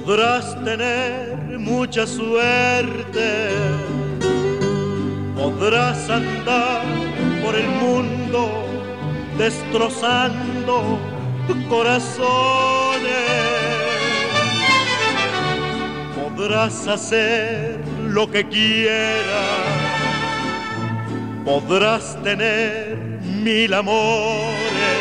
Podrás tener mucha suerte, podrás andar por el mundo destrozando corazones, podrás hacer lo que quieras, podrás tener 1000 amores,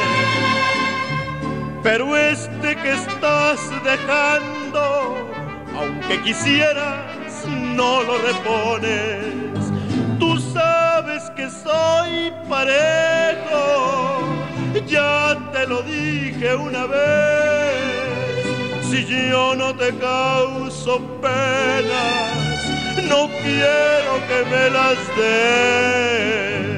pero este que estás dejando, aunque quisieras, no lo repones. Tú sabes que soy parejo, ya te lo dije una vez. Si yo no te causo penas, no quiero que me las des.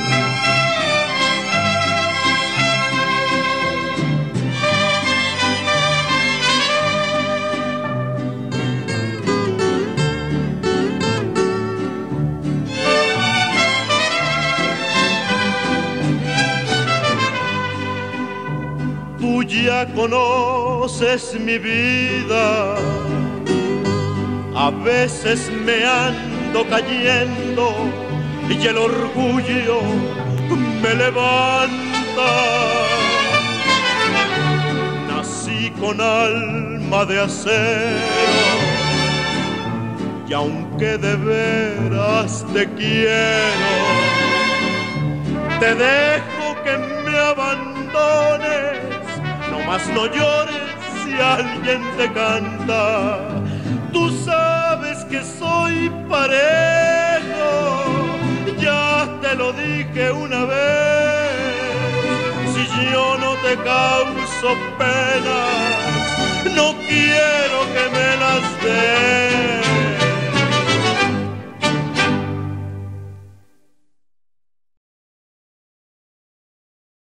Tú ya conoces mi vida, a veces me ando cayendo y el orgullo me levanta. Nací con alma de acero y aunque de veras te quiero, te dejo que me abandones. No más no llores si alguien te canta. Tú sabes que soy parejo, ya te lo dije una vez. Si yo no te causo penas, no quiero que me las des.